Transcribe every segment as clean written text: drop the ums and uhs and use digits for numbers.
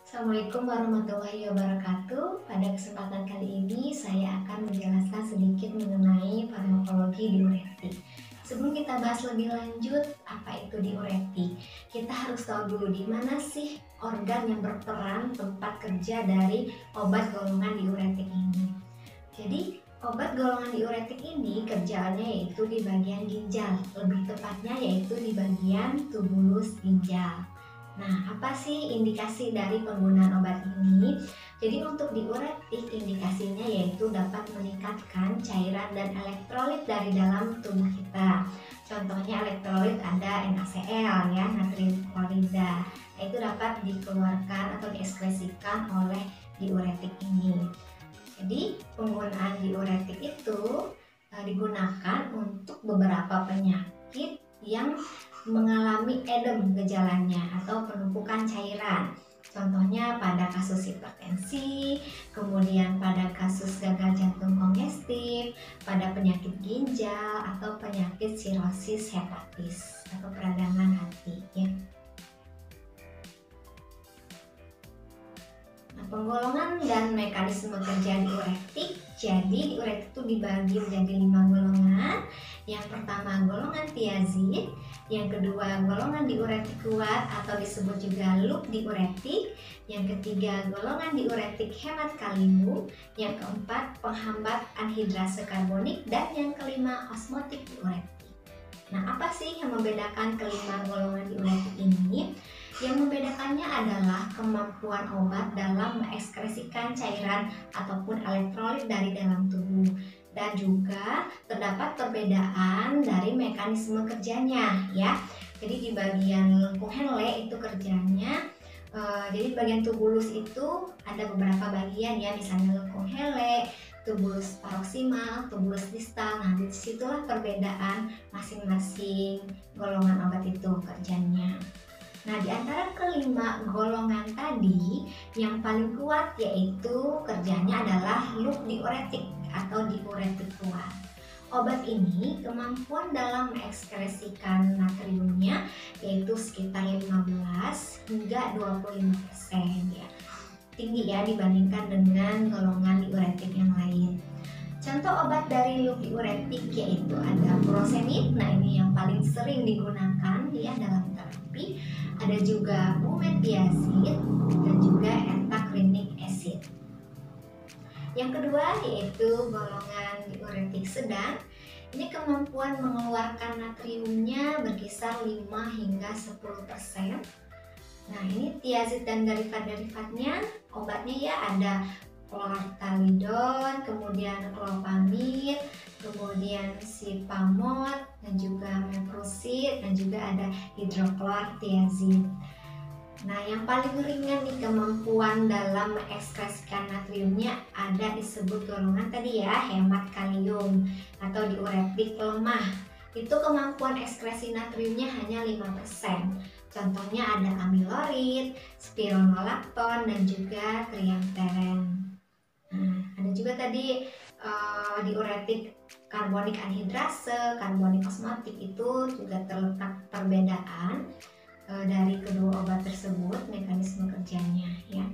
Assalamualaikum warahmatullahi wabarakatuh. Pada kesempatan kali ini saya akan menjelaskan sedikit mengenai farmakologi diuretik. Sebelum kita bahas lebih lanjut apa itu diuretik, kita harus tahu dulu di mana sih organ yang berperan tempat kerja dari obat golongan diuretik ini. Jadi obat golongan diuretik ini kerjaannya yaitu di bagian ginjal, lebih tepatnya yaitu di bagian tubulus ginjal. Nah, apa sih indikasi dari penggunaan obat ini? Jadi untuk diuretik indikasinya yaitu dapat meningkatkan cairan dan elektrolit dari dalam tubuh kita. Contohnya elektrolit ada NaCl ya, natrium klorida. Nah, itu dapat dikeluarkan atau diekskresikan oleh diuretik ini. Jadi penggunaan diuretik itu digunakan untuk beberapa penyakit yang mengalami edem gejalanya atau penumpukan cairan. Contohnya pada kasus hipertensi, kemudian pada kasus gagal jantung kongestif, pada penyakit ginjal atau penyakit sirosis hepatis atau peradangan hati ya. Nah, penggolongan dan mekanisme kerja diuretik. Jadi diuretik itu dibagi menjadi 5 golongan. Yang pertama golongan tiazid, yang kedua golongan diuretik kuat atau disebut juga loop diuretik, yang ketiga golongan diuretik hemat kalium, yang keempat penghambat anhidrase karbonik, dan yang kelima osmotik diuretik. Nah, apa sih yang membedakan kelima golongan diuretik ini? Yang membedakannya adalah kemampuan obat dalam mengekskresikan cairan ataupun elektrolit dari dalam tubuh, dan juga terdapat perbedaan dari mekanisme kerjanya ya. Jadi di bagian lengkung Henle itu kerjanya jadi bagian tubulus itu ada beberapa bagian ya, misalnya lengkung Henle, tubulus paroksimal, tubulus distal. Nah, disitulah perbedaan masing-masing golongan obat itu kerjanya. Nah, di antara kelima golongan tadi, yang paling kuat yaitu kerjanya adalah loop diuretik atau diuretik kuat. Obat ini kemampuan dalam mengekskresikan natriumnya yaitu sekitar 15 hingga 25% ya. Tinggi ya dibandingkan dengan golongan diuretik yang lain. Contoh obat dari loop diuretik yaitu ada furosemid. Nah, ini yang paling sering digunakan ya dalam terapi. Ada juga bumetiazid dan juga entaklinic acid. Yang kedua yaitu golongan diuretik sedang. Ini kemampuan mengeluarkan natriumnya berkisar 5 hingga 10%. Nah, ini tiazid dan derivat-derivatnya, obatnya ya ada chlortalidon, kemudian clopamid, kemudian sipamot, dan juga meprusid, dan juga ada hidroklortiazid. Nah, yang paling ringan nih kemampuan dalam mengekskresikan natriumnya ada disebut golongan tadi ya, hemat kalium atau diuretik lemah. Itu kemampuan ekskresi natriumnya hanya 5%. Contohnya ada amilorid, spironolakton, dan juga triamteren. Nah, ada juga tadi diuretik karbonik anhidrase, karbonik osmotik, itu juga terletak perbedaan dari kedua obat tersebut mekanisme kerjanya ya.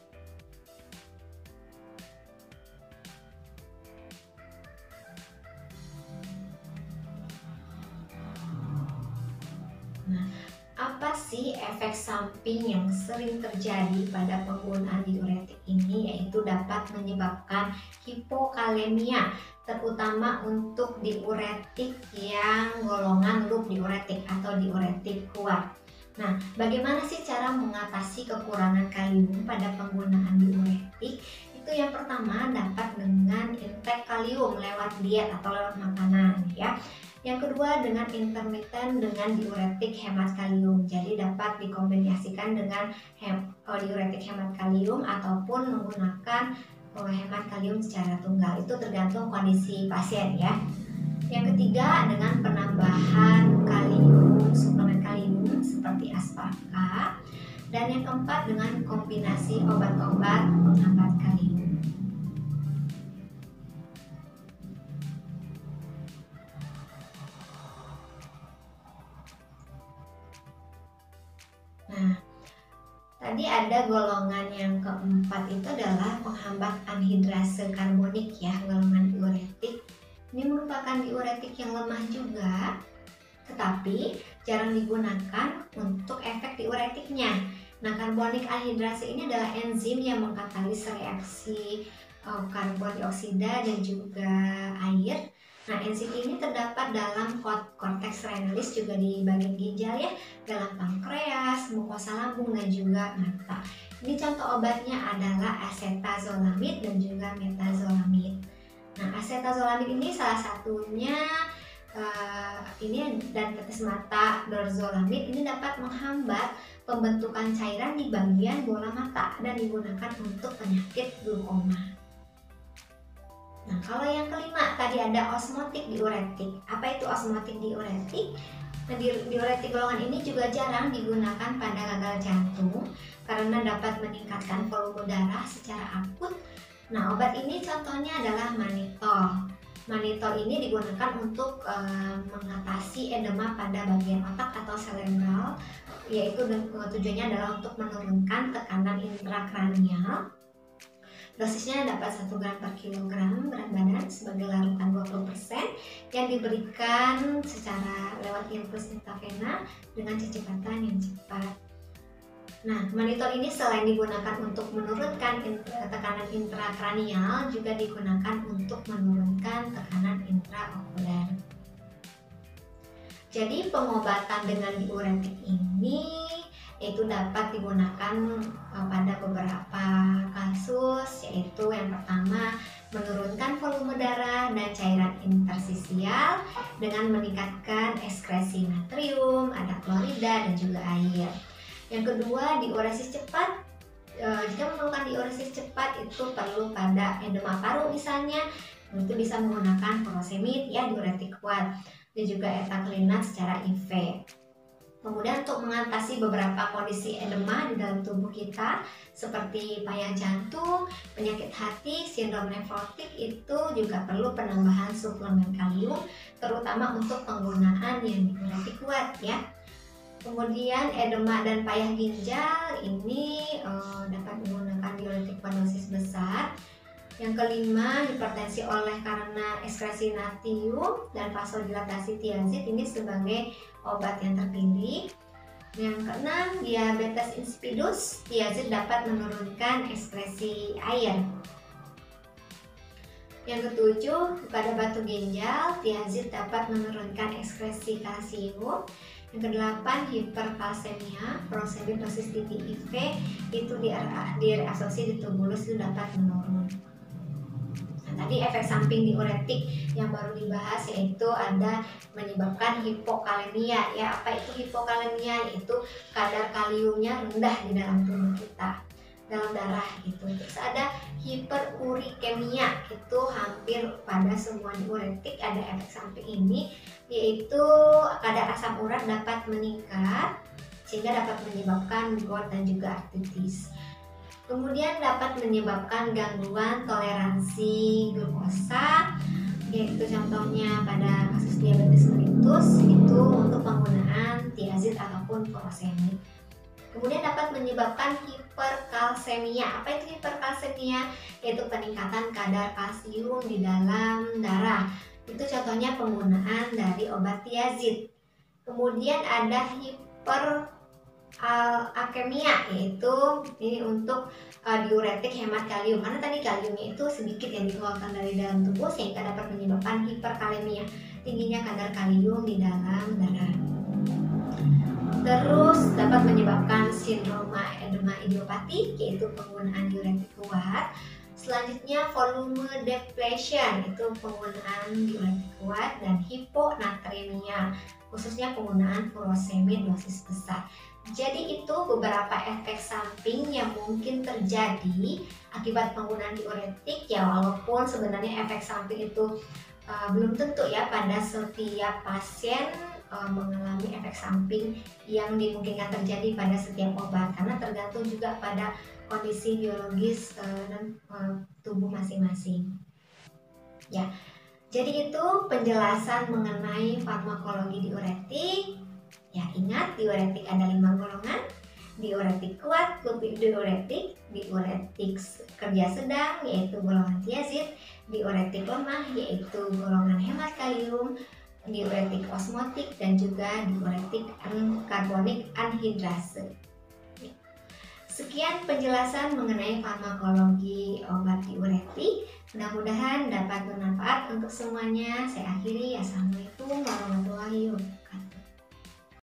Nah, apa sih efek samping yang sering terjadi pada penggunaan diuretik ini? Yaitu dapat menyebabkan hipokalemia, terutama untuk diuretik yang golongan loop diuretik atau diuretik kuat. Nah, bagaimana sih cara mengatasi kekurangan kalium pada penggunaan diuretik? Itu yang pertama dapat dengan intake kalium lewat diet atau lewat makanan ya. Yang kedua dengan intermiten dengan diuretik hemat kalium. Jadi dapat dikombinasikan dengan diuretik hemat kalium ataupun menggunakan hemat kalium secara tunggal. Itu tergantung kondisi pasien ya. Yang ketiga dengan penambahan kalium, suplemen kalium seperti aspaka. Dan yang keempat dengan kombinasi obat-obat penghambat kalium. Nah, tadi ada ada golongan yang keempat itu adalah penghambat anhidrase karbonik ya, golongan diuretik. Ini merupakan diuretik yang lemah juga, tetapi jarang digunakan untuk efek diuretiknya. Nah, karbonik anhidrase ini adalah enzim yang mengkatalis reaksi karbon dioksida dan juga air. Nah, enzim ini terdapat dalam korteks renalis, juga di bagian ginjal ya, dalam pankreas, mukosa lambung, dan juga mata. Ini contoh obatnya adalah asetazolamid dan juga metazolamid. Nah, asetazolamid ini salah satunya ini, dan tetes mata dorzolamid ini dapat menghambat pembentukan cairan di bagian bola mata dan digunakan untuk penyakit glaukoma. Nah, kalau yang kelima tadi ada osmotik diuretik. Apa itu osmotik diuretik? Nah, diuretik golongan ini juga jarang digunakan pada gagal jantung karena dapat meningkatkan volume darah secara akut. Nah, obat ini contohnya adalah manitol. Manitol ini digunakan untuk mengatasi edema pada bagian otak atau cerebral, yaitu tujuannya adalah untuk menurunkan tekanan intrakranial. Dosisnya dapat 1 gram per kilogram berat badan sebagai larutan 20% yang diberikan secara lewat infus intravena dengan kecepatan yang cepat. Nah, manitol ini selain digunakan untuk menurunkan tekanan intrakranial, juga digunakan untuk menurunkan tekanan intraokuler. Jadi pengobatan dengan diuretik ini itu dapat digunakan pada beberapa kasus, yaitu yang pertama menurunkan volume darah dan cairan interstisial dengan meningkatkan ekskresi natrium, ada klorida dan juga air. Yang kedua, diuresis cepat. Jika memerlukan diuresis cepat itu perlu pada edema paru misalnya, itu bisa menggunakan furosemid ya, diuretik kuat, dan juga etaclinat secara IV. Kemudian untuk mengatasi beberapa kondisi edema di dalam tubuh kita seperti payah jantung, penyakit hati, sindrom nefrotik, itu juga perlu penambahan suplemen kalium, terutama untuk penggunaan yang diuretik kuat ya. Kemudian edema dan payah ginjal ini dapat menggunakan diuretik pada dosis besar. Yang kelima, hipertensi oleh karena ekskresi natrium dan vasodilatasi tiazid ini sebagai obat yang terpilih. Yang keenam, diabetes insipidus, tiazid dapat menurunkan ekskresi air. Yang ketujuh, pada batu ginjal, tiazid dapat menurunkan ekskresi kalsium. Yang kedelapan, hiperkalsemia, furosemid dosis tinggi IV itu direabsorpsi di tubulus itu dapat menurun. Tadi efek samping diuretik yang baru dibahas yaitu ada menyebabkan hipokalemia ya. Apa itu hipokalemia? Yaitu kadar kaliumnya rendah di dalam tubuh kita, dalam darah gitu. Terus ada hiperurikemia, itu hampir pada semua diuretik ada efek samping ini, yaitu kadar asam urat dapat meningkat sehingga dapat menyebabkan GORD dan juga artritis. Kemudian dapat menyebabkan gangguan toleransi glukosa, yaitu contohnya pada kasus diabetes mellitus itu untuk penggunaan tiazid ataupun furosemid. Kemudian dapat menyebabkan hiperkalsemia. Apa itu hiperkalsemia? Yaitu peningkatan kadar kalsium di dalam darah. Itu contohnya penggunaan dari obat tiazid. Kemudian ada hiperalkemia, yaitu ini untuk diuretik hemat kalium, karena tadi kaliumnya itu sedikit yang dikeluarkan dari dalam tubuh sehingga dapat menyebabkan hiperkalemia, tingginya kadar kalium di dalam darah. Terus dapat menyebabkan sindrom edema idiopatik, yaitu penggunaan diuretik kuat. Selanjutnya volume depletion, itu penggunaan diuretik kuat, dan hiponatremia, khususnya penggunaan furosemid dosis besar. Jadi itu beberapa efek samping yang mungkin terjadi akibat penggunaan diuretik ya, walaupun sebenarnya efek samping itu belum tentu ya pada setiap pasien mengalami efek samping yang dimungkinkan terjadi pada setiap obat, karena tergantung juga pada kondisi biologis dan tubuh masing-masing. Ya, jadi itu penjelasan mengenai farmakologi diuretik. Ya, ingat diuretik ada 5 golongan, diuretik kuat, diuretik kerja sedang yaitu golongan tiazid, diuretik lemah yaitu golongan hemat kalium, diuretik osmotik dan juga diuretik karbonik anhidrase. Sekian penjelasan mengenai farmakologi obat diuretik. Mudah-mudahan dapat bermanfaat untuk semuanya. Saya akhiri. Assalamualaikum warahmatullahi wabarakatuh.